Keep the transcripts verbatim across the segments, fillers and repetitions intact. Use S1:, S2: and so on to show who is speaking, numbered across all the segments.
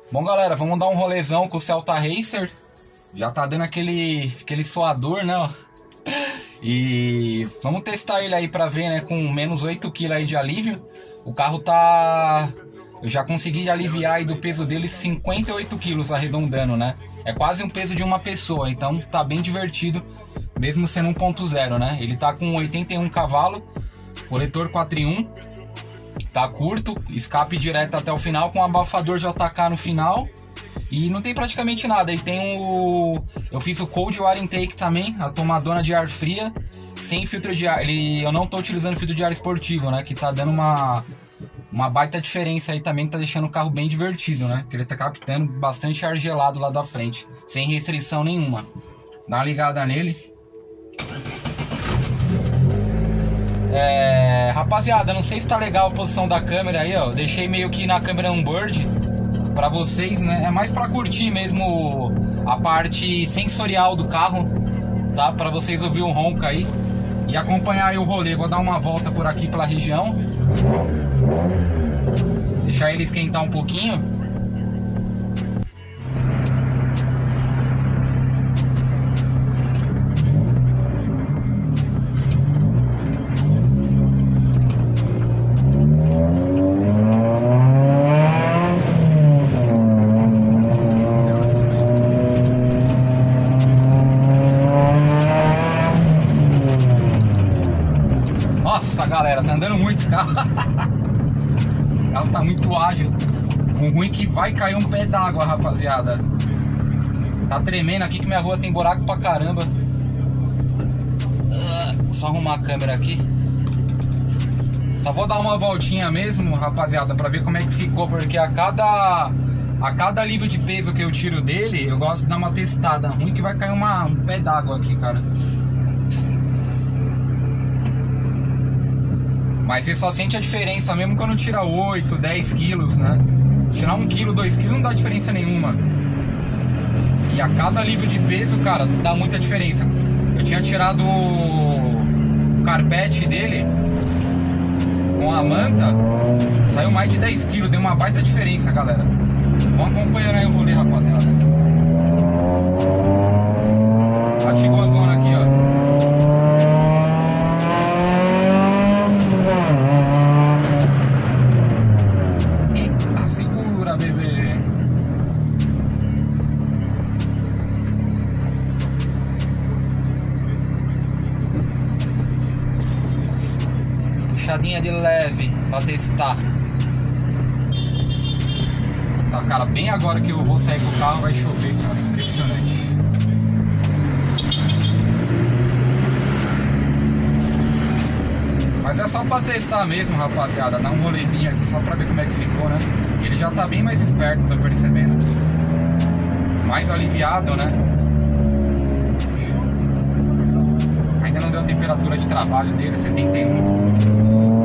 S1: Bom, galera, vamos dar um rolezão com o Celta Racer. Já tá dando aquele, aquele suador, né? Ó. E vamos testar ele aí pra ver, né? Com menos oito quilos aí de alívio. O carro tá... Eu já consegui aliviar aí do peso dele cinquenta e oito quilos arredondando, né? É quase um peso de uma pessoa, então tá bem divertido, mesmo sendo um ponto zero, né? Ele tá com oitenta e um cavalos, coletor quatro em um, tá curto, escape direto até o final com abafador J K no final. E não tem praticamente nada. E tem o... Eu fiz o Cold Water Intake também, a tomadona de ar fria, sem filtro de ar. Ele... Eu não tô utilizando filtro de ar esportivo, né? Que tá dando uma... Uma baita diferença aí também, que tá deixando o carro bem divertido, né? Que ele tá captando bastante ar gelado lá da frente, sem restrição nenhuma. Dá uma ligada nele. É... Rapaziada, não sei se tá legal a posição da câmera aí, ó. Eu deixei meio que na câmera onboard pra vocês, né? É mais pra curtir mesmo a parte sensorial do carro, tá? Pra vocês ouvir o ronco aí e acompanhar aí o rolê. Vou dar uma volta por aqui pela região, deixar ele esquentar um pouquinho. Nossa, galera, tá andando muito esse carro. O carro tá muito ágil. O ruim é que vai cair um pé d'água, rapaziada. Tá tremendo aqui que minha rua tem buraco pra caramba. uh, Só arrumar a câmera aqui. Só vou dar uma voltinha mesmo, rapaziada, pra ver como é que ficou. Porque a cada A cada alívio de peso que eu tiro dele, eu gosto de dar uma testada. Ruim que vai cair uma, um pé d'água aqui, cara. Mas você só sente a diferença mesmo quando tira oito, dez quilos, né? Tirar um quilo, dois quilos não dá diferença nenhuma. E a cada alívio de peso, cara, dá muita diferença. Eu tinha tirado o carpete dele com a manta, saiu mais de dez quilos, deu uma baita diferença, galera. Vamos acompanhando aí o rolê, rapaziada. Ativou a zona aqui, ó. Puxadinha de leve pra testar. Tá, cara, bem agora que eu vou sair com o carro vai chover, cara, impressionante. Mas é só pra testar mesmo, rapaziada. Dar um rolezinho aqui só pra ver como é que ficou, né? Ele já tá bem mais esperto, tô percebendo. Mais aliviado, né? Ainda não deu a temperatura de trabalho dele, setenta e um.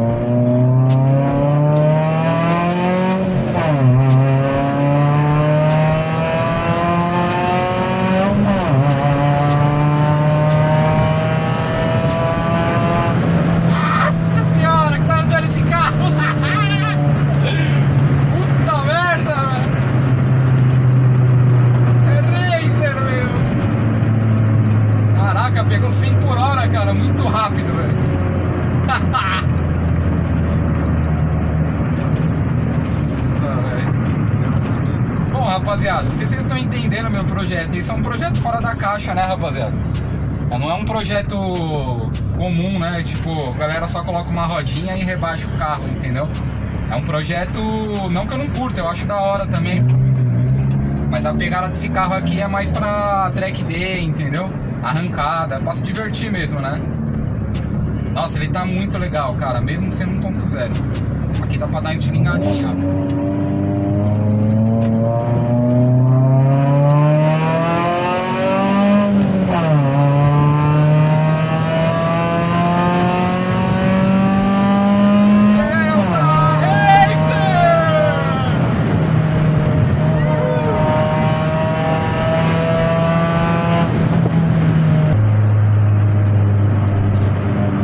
S1: Pegou cem por hora, cara, muito rápido, velho. Nossa, velho. Bom, rapaziada, se vocês estão entendendo meu projeto, isso é um projeto fora da caixa, né, rapaziada? Não é um projeto comum, né? Tipo, a galera só coloca uma rodinha e rebaixa o carro, entendeu? É um projeto, não que eu não curto, eu acho da hora também. Mas a pegada desse carro aqui é mais pra track day, entendeu? Arrancada, pra se divertir mesmo, né? Nossa, ele tá muito legal, cara, mesmo sendo um ponto zero. Aqui dá pra dar uma desligadinha.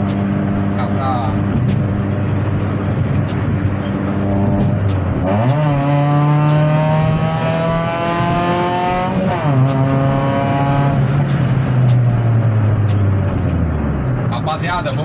S2: Ah.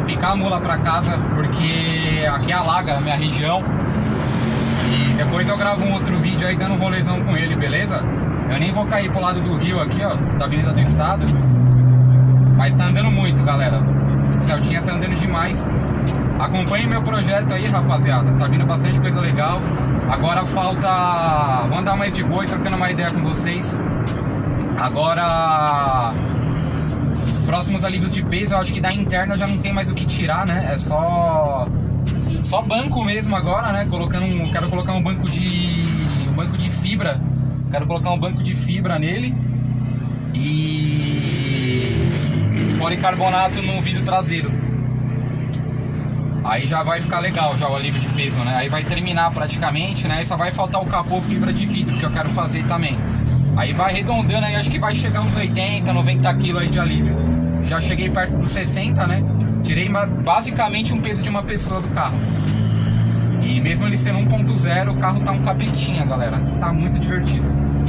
S1: picar a mula pra casa, porque aqui alaga a minha região. E depois eu gravo um outro vídeo aí dando um rolezão com ele, beleza? Eu nem vou cair pro lado do rio aqui, ó, da Avenida do Estado. Mas tá andando muito, galera. Esse Celtinha tá andando demais. Acompanhe meu projeto aí, rapaziada. Tá vindo bastante coisa legal. Agora falta... Vou andar mais de boa e trocando uma ideia com vocês. Agora... Próximos alívios de peso, eu acho que da interna já não tem mais o que tirar, né? É só... Só banco mesmo agora, né? Colocando um... Quero colocar um banco de... Um banco de fibra. Quero colocar um banco de fibra nele. E... policarbonato no vidro traseiro. Aí já vai ficar legal já o alívio de peso, né? Aí vai terminar praticamente, né? E só vai faltar o capô fibra de vidro, que eu quero fazer também. Aí vai arredondando aí, acho que vai chegar uns oitenta, noventa quilos aí de alívio. Já cheguei perto dos sessenta, né? Tirei basicamente um peso de uma pessoa do carro. E mesmo ele sendo um ponto zero, o carro tá um capetinha, galera. Tá muito divertido.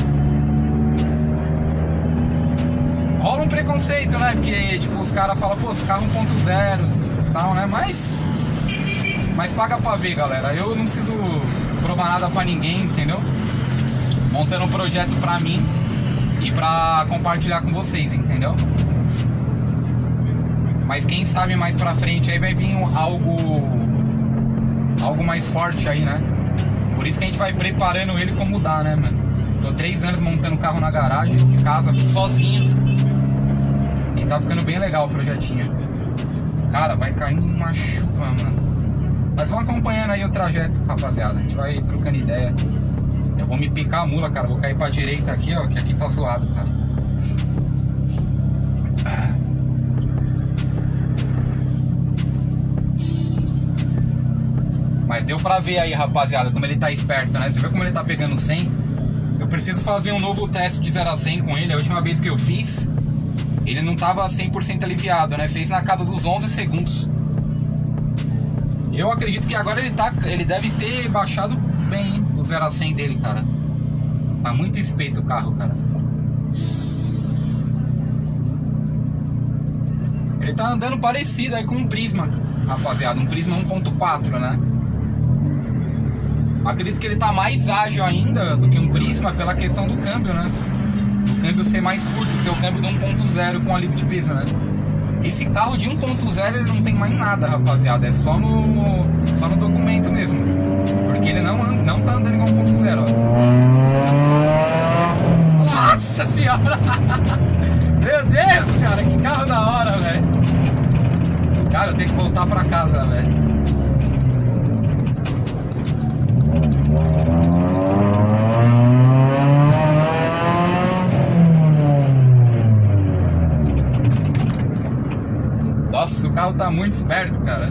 S1: Rola um preconceito, né? Porque, tipo, os caras falam, pô, esse carro um ponto zero e tal, né? Mas... Mas paga pra ver, galera. Eu não preciso provar nada pra ninguém, entendeu? Montando um projeto pra mim e pra compartilhar com vocês, entendeu? Mas quem sabe mais pra frente aí vai vir algo algo mais forte aí, né? Por isso que a gente vai preparando ele como dá, né, mano? Tô três anos montando o carro na garagem de casa, sozinho. E tá ficando bem legal o projetinho. Cara, vai caindo uma chuva, mano. Mas vão acompanhando aí o trajeto, rapaziada. A gente vai trocando ideia. Eu vou me picar a mula, cara. Vou cair pra direita aqui, ó. Que aqui tá zoado, cara. Mas deu pra ver aí, rapaziada, como ele tá esperto, né? Você viu como ele tá pegando cem? Eu preciso fazer um novo teste de zero a cem com ele. A última vez que eu fiz, ele não tava cem por cento aliviado, né? Fez na casa dos onze segundos. Eu acredito que agora ele, tá, ele deve ter baixado bem, hein, o zero a cem dele, cara. Tá muito espeito o carro, cara. Ele tá andando parecido aí com um Prisma, rapaziada. Um Prisma um ponto quatro, né? Acredito que ele tá mais ágil ainda do que um Prisma pela questão do câmbio, né? O câmbio ser mais curto, ser o câmbio do um ponto zero com alívio de peso, né? Esse carro de um ponto zero ele não tem mais nada, rapaziada. É só no, só no documento mesmo. Porque ele não, não tá andando igual um ponto zero, ó. Nossa senhora! Meu Deus, cara, que carro da hora, velho. Cara, eu tenho que voltar pra casa, velho. Nossa, o carro tá muito esperto, cara.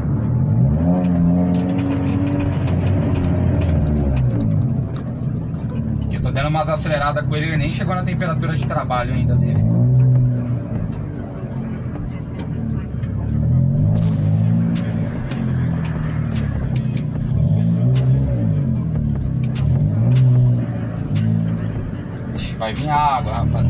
S1: Eu tô dando umas aceleradas com ele, ele nem chegou na temperatura de trabalho ainda dele. Ixi, vai vir água, rapaz.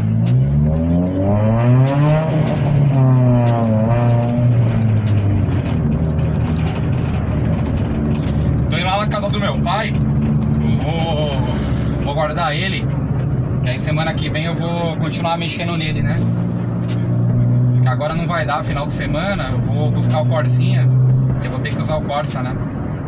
S1: Na casa do meu pai, vou, vou guardar ele, que aí semana que vem eu vou continuar mexendo nele, né? Que agora não vai dar final de semana, eu vou buscar o Corsinha, eu vou ter que usar o Corsa, né?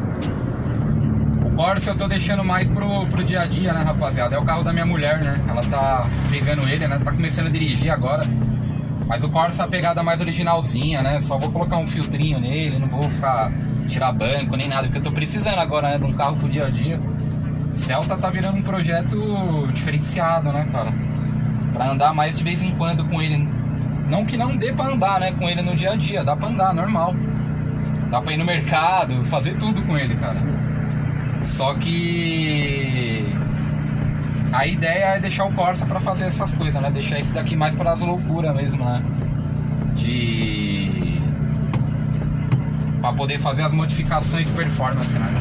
S1: O Corsa eu tô deixando mais pro, pro dia a dia, né, rapaziada? É o carro da minha mulher, né? Ela tá pegando ele, né? Tá começando a dirigir agora. Mas o Corsa é a pegada mais originalzinha, né? Só vou colocar um filtrinho nele, não vou ficar... tirar banco, nem nada, porque eu tô precisando agora, né, de um carro pro dia a dia. Celta tá virando um projeto diferenciado, né, cara? Pra andar mais de vez em quando com ele. Não que não dê pra andar, né, com ele no dia a dia. Dá pra andar, normal. Dá pra ir no mercado, fazer tudo com ele, cara. Só que... a ideia é deixar o Corsa pra fazer essas coisas, né? Deixar esse daqui mais para as loucuras mesmo, né? De... pra poder fazer as modificações de performance, né?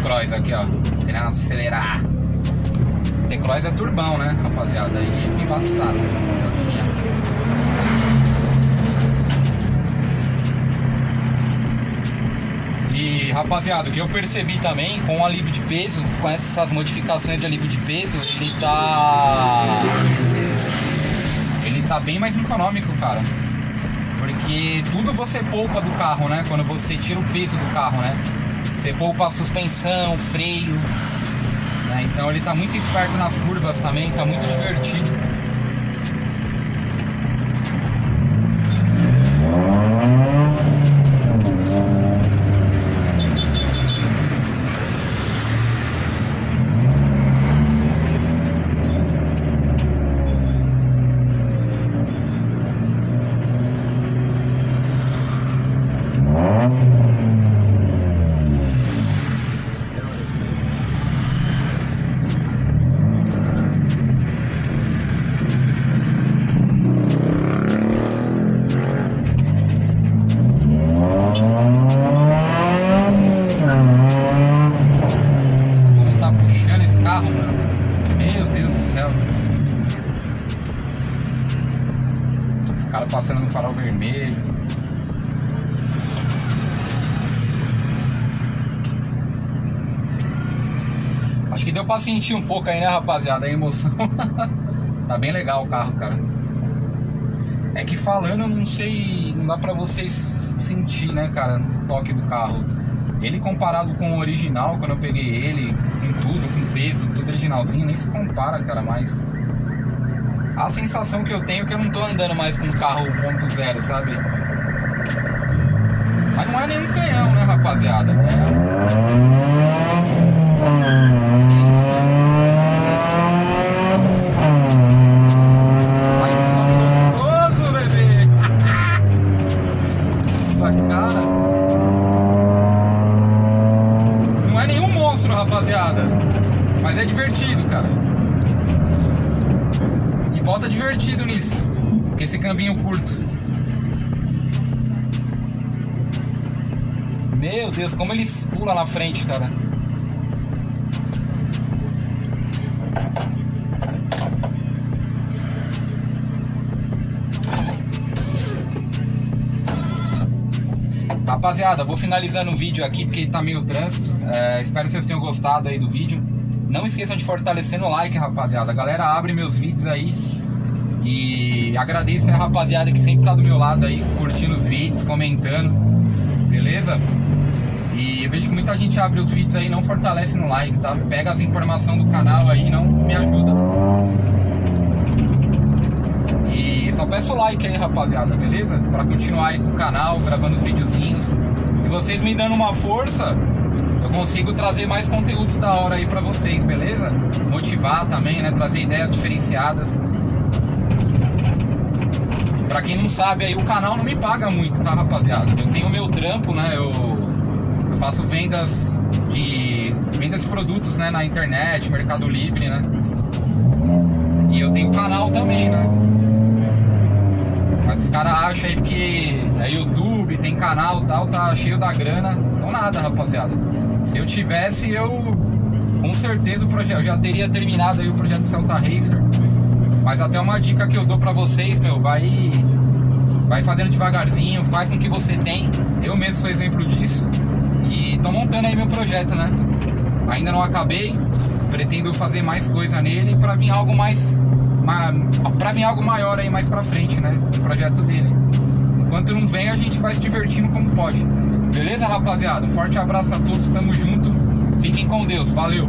S1: T-Cross aqui, ó. Querendo acelerar. T-Cross é turbão, né, rapaziada? Aí fica embaçado, certinho. E, rapaziada, o que eu percebi também com o alívio de peso, com essas modificações de alívio de peso, ele tá... Ele tá bem mais econômico, cara. Porque tudo você poupa do carro, né? Quando você tira o peso do carro, né? Você poupa a suspensão, freio, né? Então ele tá muito esperto nas curvas também, tá muito divertido. Passando no farol vermelho. Acho que deu pra sentir um pouco aí, né, rapaziada, a emoção. Tá bem legal o carro, cara. É que falando, eu não sei, não dá pra vocês sentir, né, cara, o toque do carro. Ele comparado com o original, quando eu peguei ele, com tudo, com peso, tudo originalzinho, nem se compara, cara, mas... A sensação que eu tenho é que eu não tô andando mais com um carro um ponto zero, sabe? Mas não é nenhum canhão, né, rapaziada? É... Isso. Ai, que som gostoso, bebê! Essa cara... Não é nenhum monstro, rapaziada. Mas é divertido, cara. Bota divertido nisso, com esse cambinho curto. Meu Deus, como ele pula na frente, cara. Rapaziada, vou finalizando o vídeo aqui porque tá meio trânsito. É, espero que vocês tenham gostado aí do vídeo. Não esqueçam de fortalecer no like, rapaziada. A galera abre meus vídeos aí. E agradeço a rapaziada que sempre tá do meu lado aí, curtindo os vídeos, comentando, beleza? E eu vejo que muita gente abre os vídeos aí e não fortalece no like, tá? Pega as informações do canal aí e não me ajuda. E só peço like aí, rapaziada, beleza? Pra continuar aí com o canal, gravando os videozinhos. E vocês me dando uma força, eu consigo trazer mais conteúdos da hora aí pra vocês, beleza? Motivar também, né? Trazer ideias diferenciadas. Pra quem não sabe, aí o canal não me paga muito, tá, rapaziada? Eu tenho o meu trampo, né? Eu, eu faço vendas de vendas de produtos, né? Na internet, Mercado Livre, né? E eu tenho canal também, né? Mas os caras acham aí que é YouTube, tem canal e tal, tá cheio da grana. Então nada, rapaziada. Se eu tivesse, eu com certeza o projeto, eu já teria terminado aí o projeto Celta Racer. Mas até uma dica que eu dou pra vocês, meu, vai, vai fazendo devagarzinho, faz com o que você tem. Eu mesmo sou exemplo disso. E tô montando aí meu projeto, né? Ainda não acabei, pretendo fazer mais coisa nele pra vir algo mais... Pra vir algo maior aí mais pra frente, né? O projeto dele. Enquanto não vem, a gente vai se divertindo como pode. Beleza, rapaziada? Um forte abraço a todos, tamo junto. Fiquem com Deus, valeu!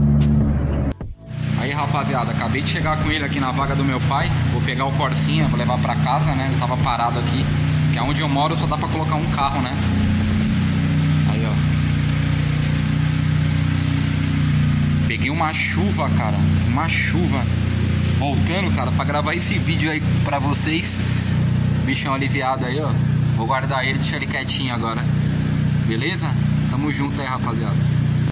S1: Aí, rapaziada, acabei de chegar com ele aqui na vaga do meu pai. Vou pegar o Corsinha, vou levar pra casa, né? Eu tava parado aqui, que é onde eu moro só dá pra colocar um carro, né? Aí, ó. Peguei uma chuva, cara. Uma chuva. Voltando, cara, pra gravar esse vídeo aí pra vocês. Bichão aliviado aí, ó. Vou guardar ele, deixar ele quietinho agora. Beleza? Tamo junto aí, rapaziada.